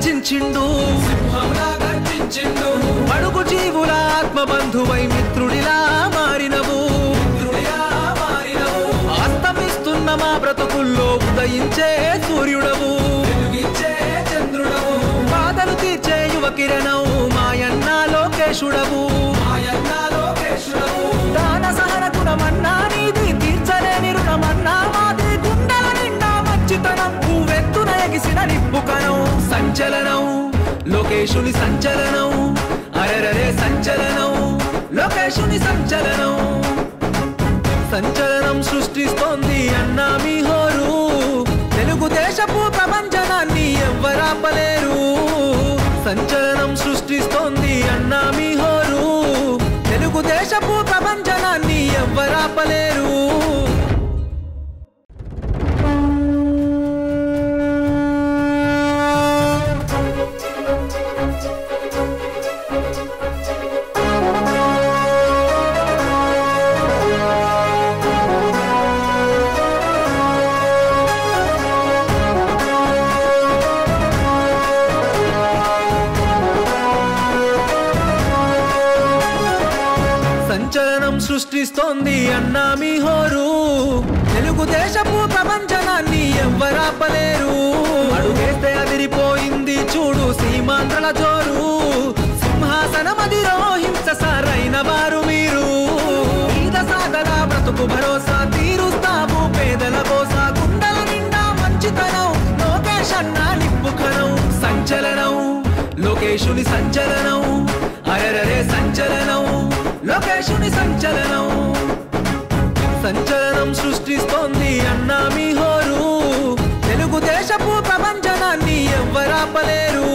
గర్జించిండు అడుగు జీవుల ఆత్మబంధువై మిత్రుడిలా మారినవు అస్తమిస్తున్న మా బ్రతుకుల్లో ఉదయించే సూర్యుడవు బాధలు తీర్చే యువ కిరణవు మాయన్న లోకేశుడవు దాన సహన గుణమన్నా నీది తీర్చలేని రుణమన్నా మాది గుండెల నిండా మంచితనం పువ్వెత్తున ఎగిసిన నిప్పుకనం సంచలనం లోకేశుని సంచలనం అరెరరే సంచలనం లోకేశుని సంచలనం సంచలనం సృష్టిస్తోంది అన్నా మీ హోరు తెలుగుదేశపు ప్రపంచనాన్ని ఎవ్వరాపలేరు సంచలనం సృష్టిస్తోంది అన్నా మీ హోరు తెలుగుదేశపు ప్రపంచనాన్ని ఎవ్వరాపలేరు సంచలనం సృష్టిస్తోంది అన్నా మీ హోరు తెలుగుదేశపు ప్రపంచనాన్ని ఎవ్వరాపలేరు అడుగేస్తే అదిరిపోయింది చూడు సీమాంధ్రల జోరు సింహాసనం అధిరోహించ సరైన వారు మీరు ఈద సాగర బ్రతుకు భరోసా తీరుస్తావు పేదల కోస గుండెల నిండా మంచితనం లోకేష్ అన్నా నిప్పుకనం సంచలనం లోకేశుని సంచలనం అరెరరే సంచలనం లోకేశుని సంచలనం సంచలనం సృష్టిస్తోంది అన్నా మీ హోరు తెలుగుదేశపు ప్రపంచనాన్ని ఎవ్వరాపలేరు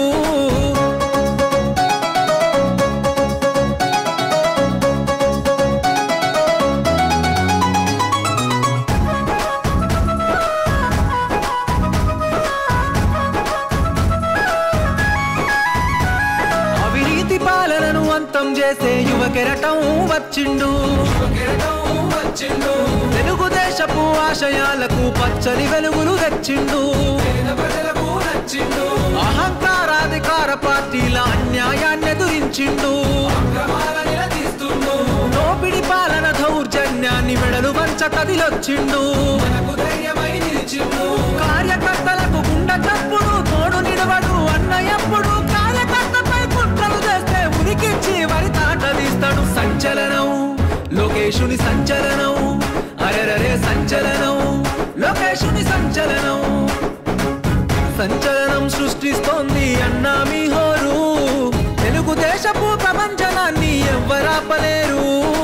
అవినీతి పాలనను అంతం చేసే యువ కెరటం వచ్చిండు తెలుగుదేశపు ఆశయాలకు పచ్చని వెలుగులు తెచ్చిండు అహంకారాధికార పార్టీల అన్యాయాన్ని ఎదురించిండు దోపిడి పాలన దౌర్జన్యాన్ని మెడలు వంచ కదిలొచ్చిండు కార్యకర్తలకు గుండె చప్పుడు తోడు నిడవడు అన్న ఎప్పుడు కార్యకర్తపై కుట్రలు చేస్తే ఉరికిచ్చి వరి తాట తీస్తాడు సంచలనం లోకేశుని సంచలనం అరెరరే సంచలనం లోకేశుని సంచలనం సంచలనం సృష్టిస్తోంది అన్నా మీ హోరు తెలుగుదేశపు ప్రపంచనాన్ని ఎవ్వరాపలేరు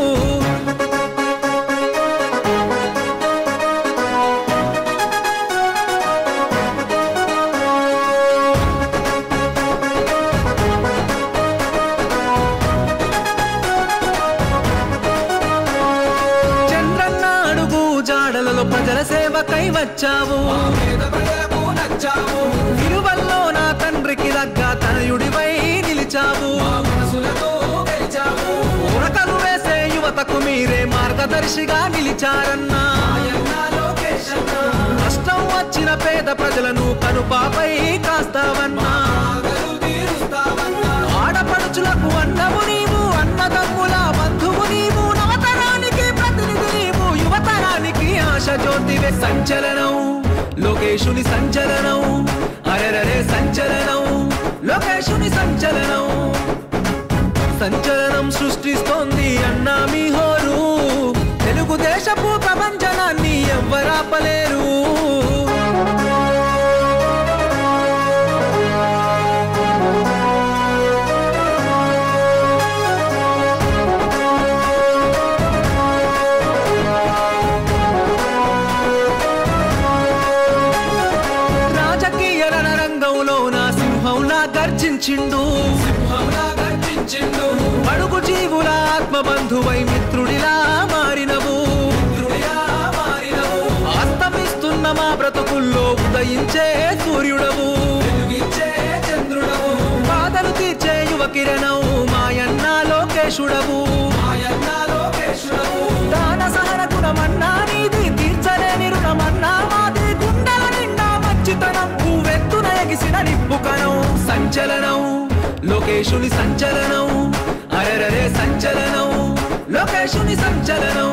ప్రజల సేవకై వచ్చావు విలువల్లో నా తండ్రికి దగ్గ తనయుడివై నిలిచావు ఉరకలు వేసే యువతకు మీరే మార్గదర్శిగా నిలిచారన్నా కష్టం వచ్చిన పేద ప్రజలను కనుపాపై కాస్తావన్నా ఆడపడుచులకు అన్నము నీవు అన్నదమ్ముల బంధువు నీవు నవతరానికి ప్రతినిధి నీవు యువతరానికి ఆశ జ్యోతివే సంచలనం లోకేశుని సంచలనం అరెరరే సంచలనం లోకేశుని సంచలనం సంచలనం సృష్టిస్తోంది అన్నా మీ హోరు తెలుగుదేశపు ప్రపంచనాన్ని ఎవ్వరాపలేరు గర్జించిండు అడుగు జీవుల ఆత్మబంధువై మిత్రుడిలా మారినవు అస్తమిస్తున్న మా బ్రతుకుల్లో ఉదయించే సూర్యుడవు బాధలు తీర్చే యువ కిరణవు మాయన్న లోకేశుడవు దాన సహన గుణమన్నా నీది తీర్చలేని రుణమన్నా మాది గుండెల నిండా మంచితనం పువ్వెత్తున ఎగిసిన నిప్పుకనం లోకేశుని సంచలనం అరెరరే సంచలనం లోకేశుని సంచలనం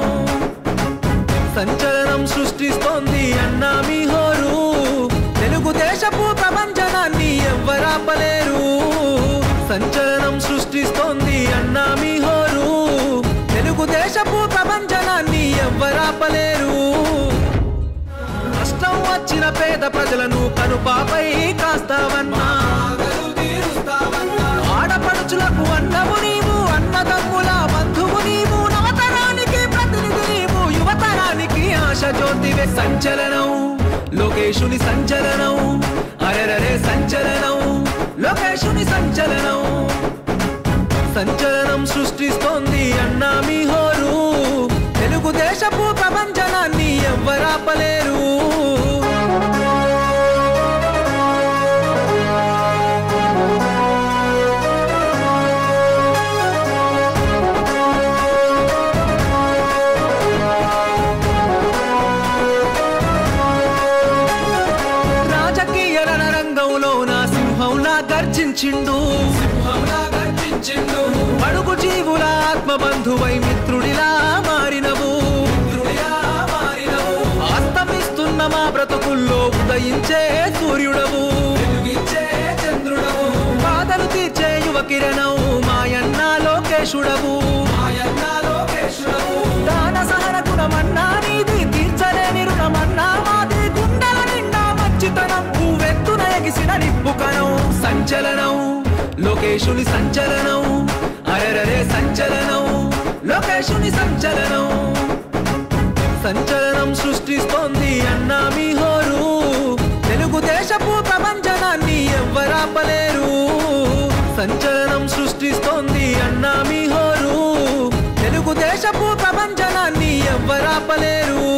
సంచలనం సృష్టిస్తోంది అన్నా మీ హోరు తెలుగుదేశపు ప్రపంచనాన్ని ఎవ్వరాపలేరు సంచలనం సృష్టిస్తోంది అన్నా మీ హోరు తెలుగుదేశపు ప్రపంచనాన్ని ఎవ్వరాపలేరు కష్టం వచ్చిన పేద ప్రజలను కనుపాపై కాస్తావన్నా ఆడపడుచులకు అన్నము నీవు అన్నదమ్ముల బంధువు నీవు నవతరానికి ప్రతినిధి నీవు యువతరానికి ఆశ జ్యోతివే సంచలనం లోకేశుని సంచలనం అరెరరే సంచలనం లోకేశుని సంచలనం సంచలనం సృష్టిస్తోంది అన్నా మీ హోరు తెలుగుదేశపు ప్రపంచనాన్ని ఎవ్వరాపలేరు రాజకీయ రణరంగంలో నా సింహంలా గర్జించిండు అడుగు జీవుల ఆత్మబంధువై మిత్రుడిలా మారినవు అస్తమిస్తున్న మా బ్రతుకుల్లో ఉదయించే సూర్యుడవు బాధలు తీర్చే యువ కిరణం మాయన్న లోకేశుడవు దాన సహన గుణమన్నా నీది తీర్చలేని రుణమన్నా మాది గుండెల నిండా మంచితనం పువ్వెత్తున ఎగిసిన నిప్పుకణం సంచలనం లోకేశుని సంచలనం అరెరరే సంచలనం లోకేశుని సంచలనం సంచలనం సృష్టిస్తోంది అన్నా మీ హోరు తెలుగుదేశపు ప్రపంచనాన్ని ఎవ్వరాపలేరు సంచలనం సృష్టిస్తోంది అన్నా మీ హోరు తెలుగుదేశపు ప్రపంచనాన్ని ఎవ్వరాపలేరు